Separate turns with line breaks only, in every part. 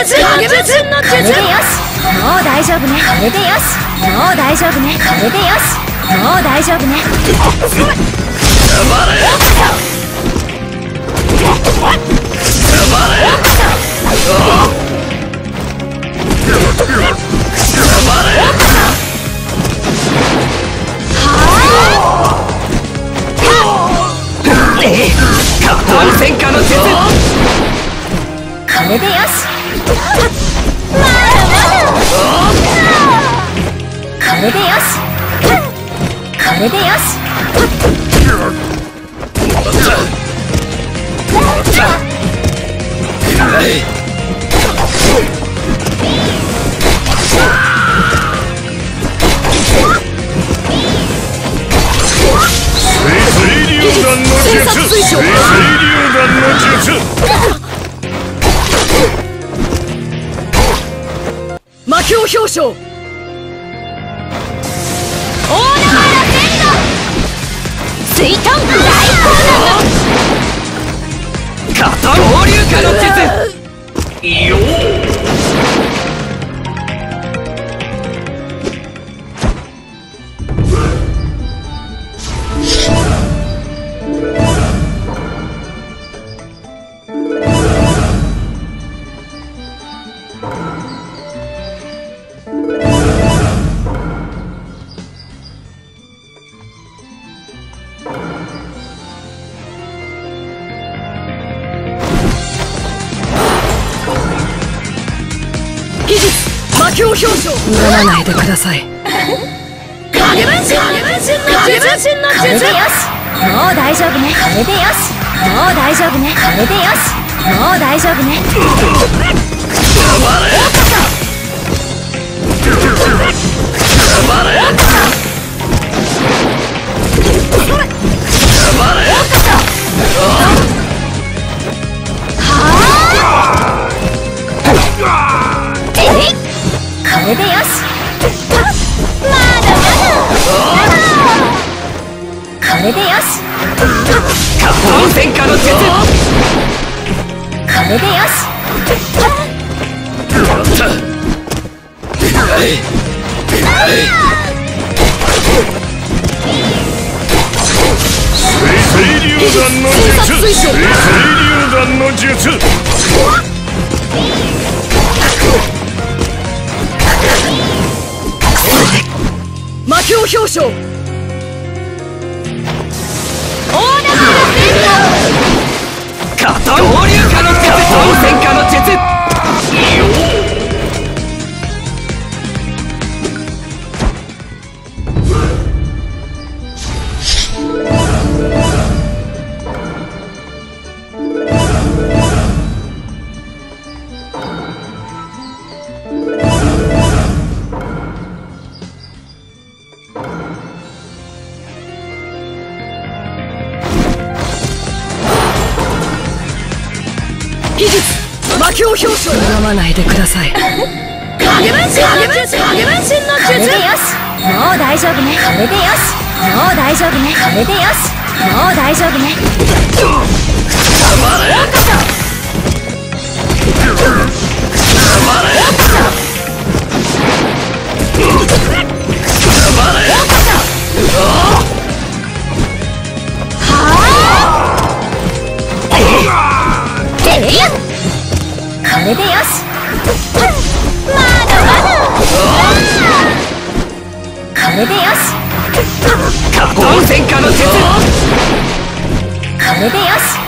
これでよし。もう大丈夫ね。これでよし。もう大丈夫ね。これでよし。もう大丈夫ね。
戦火の術。
これでよし。まだこれでよし。これでよし。
水流弾の術。水流弾の術。
魔境表彰。
大縄の剣道。水遁大高
片放流化の術。よっ。魔境表彰。飲まないでください。
影分身の術。これでよし。もう大丈夫ね。これでよし。もう大丈夫ね。これでよし。もう大丈夫ね。これでよし。まだこれでよし。
下方戦火の術。
これでよし。
水流弾の術。水流弾の術。
魔境表彰。
大縄の剣道。
片放流化の術。当戦火の術。技術魔境表彰。飲まないでください。
影分身の術。これでよし。もう大丈夫ね。これでよし。もう大丈夫ね。これでよし。もう大丈夫ね。これでよし。まだこれでよし。
下方戦火の術。
これでよし。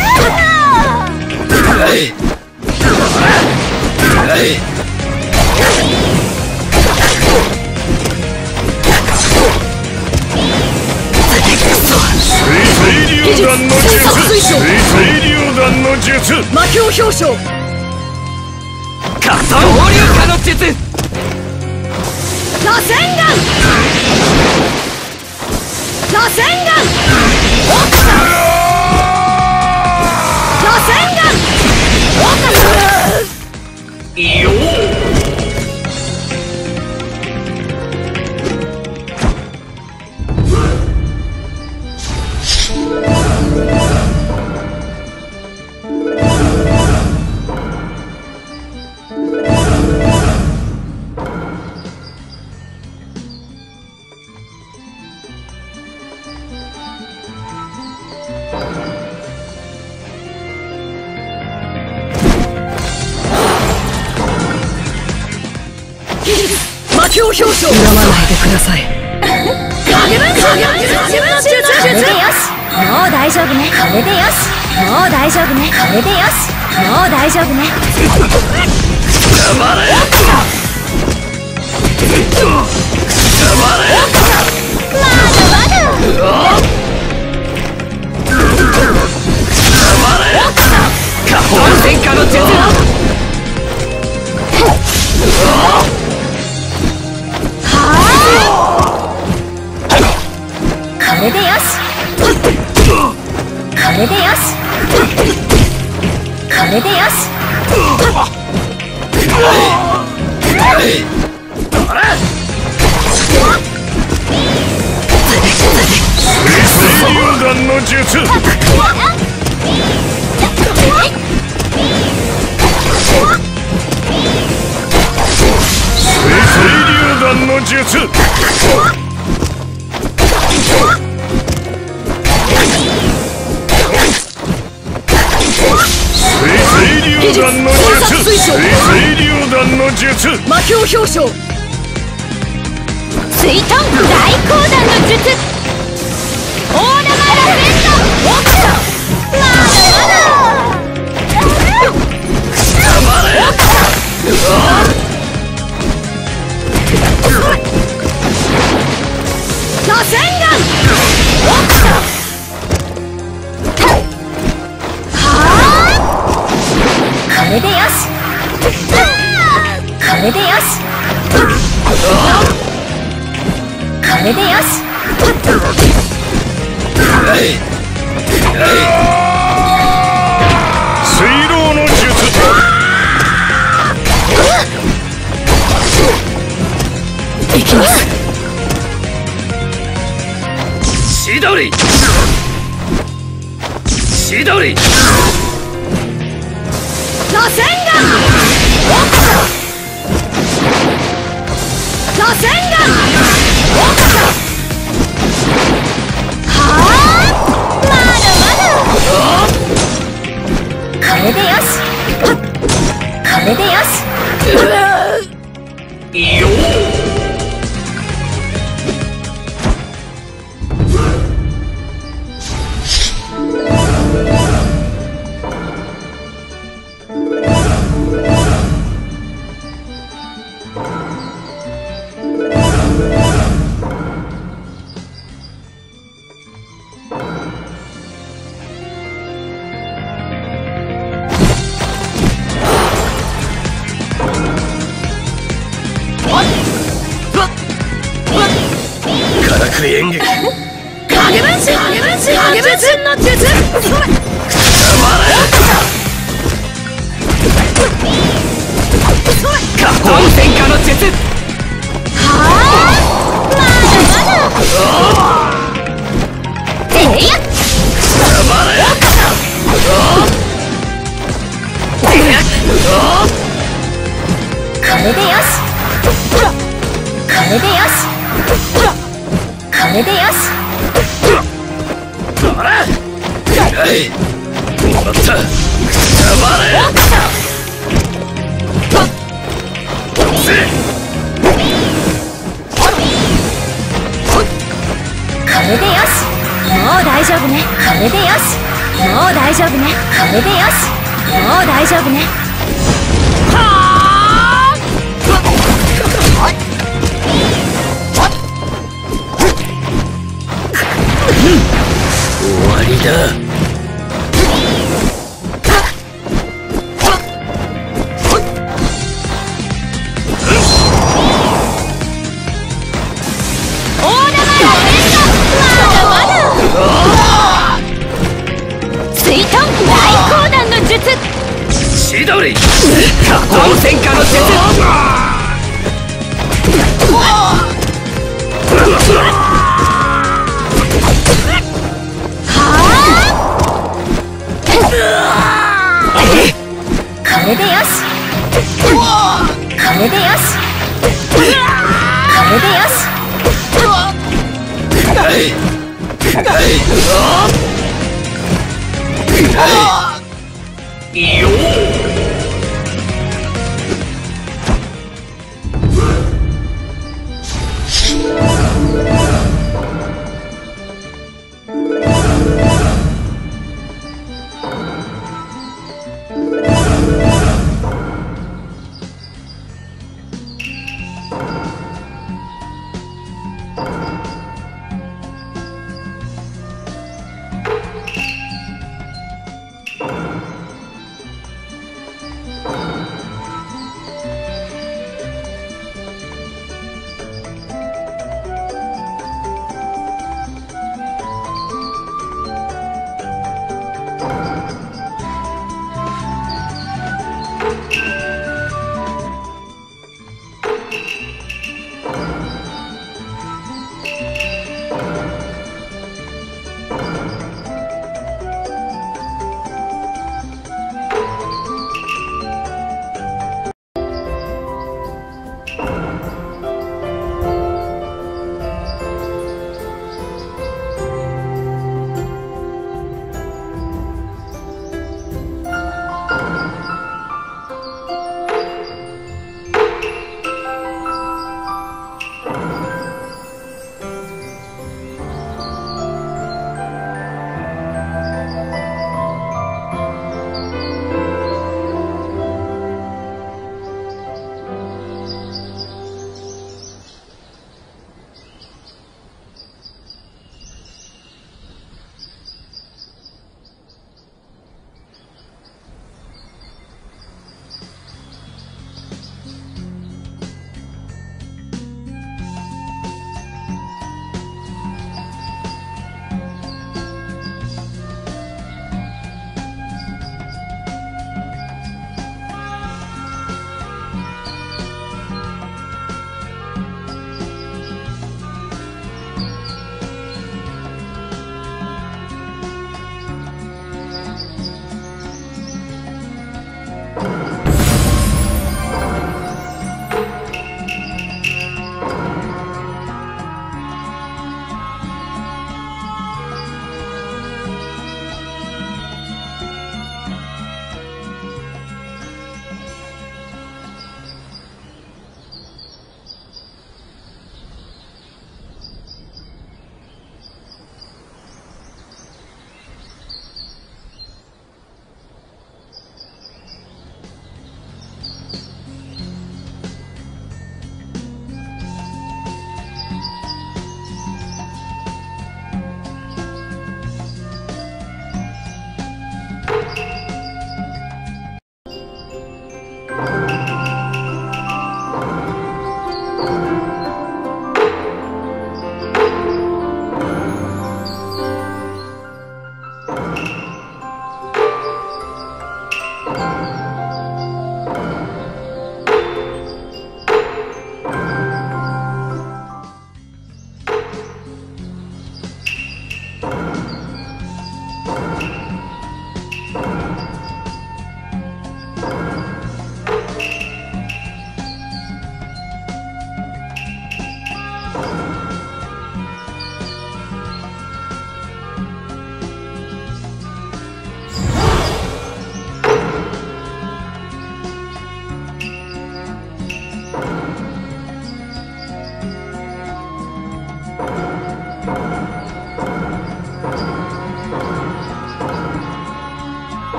水流弾の術。水流弾の術。
魔境表彰。片放流化の術。
螺旋丸。螺旋丸。螺旋丸。
よっ。 技術魔境表彰。恨まないでください。
影分身の術。これでよし。もう大丈夫ね。これでよし。もう大丈夫ね。これでよし。もう大丈夫ね。
黙れ。
下方戦火の術。
これでよし。これでよし。これでよし。
水流弾の術。水流弾の術。水流弾の術。水流弾の術。
魔境表彰。
水遁大光弾の術。大玉螺旋弾。まだ螺旋弾。これでよし。これでよし。これでよし。
水浪の術。
行きます。
千鳥。千鳥。
螺旋弾。螺旋弾。まだまだ。これでよし。これでよし。
よー。演劇。
影分身の術。
下方戦火の術。
まだこれでよし。これでよし。これでよし。
もらった。黙れ。
これでよし。もう大丈夫ね。これでよし。もう大丈夫ね。これでよし。もう大丈夫ね。
終わりだ。千鳥。
下方戦火の術。
これでよし。これでよし。これでよし。
よー。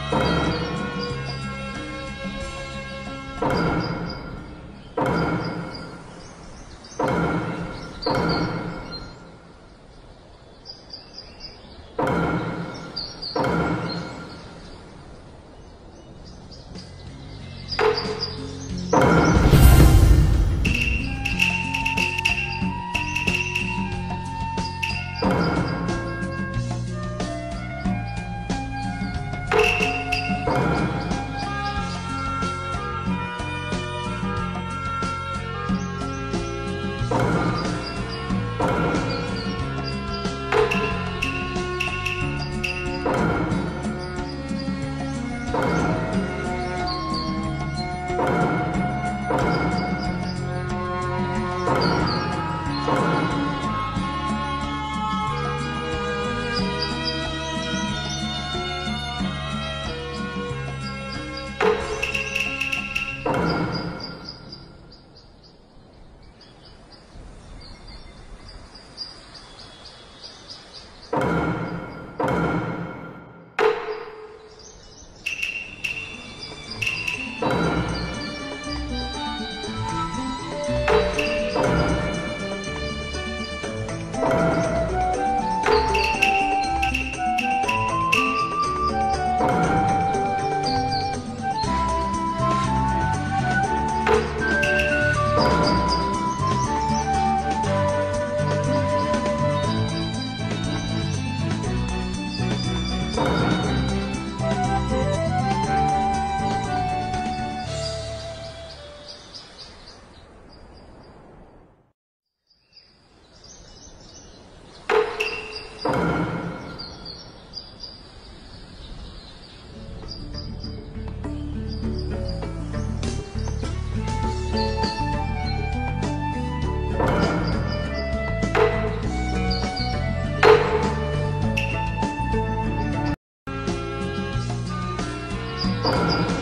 う